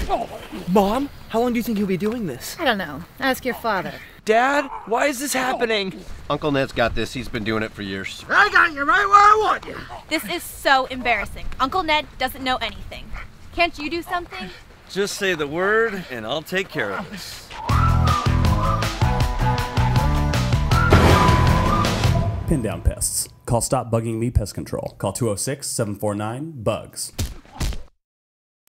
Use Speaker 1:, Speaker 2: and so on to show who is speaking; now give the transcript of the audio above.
Speaker 1: Mom, how long do you think he'll be doing this?
Speaker 2: I don't know. Ask your father.
Speaker 1: Dad, why is this happening?
Speaker 3: Uncle Ned's got this. He's been doing it for years.
Speaker 4: I got you right where I want you.
Speaker 5: This is so embarrassing. Uncle Ned doesn't know anything. Can't you do something?
Speaker 6: Just say the word and I'll take care of this.
Speaker 7: Pin down pests. Call Stop Bugging Me Pest Control. Call 206-749-BUGS.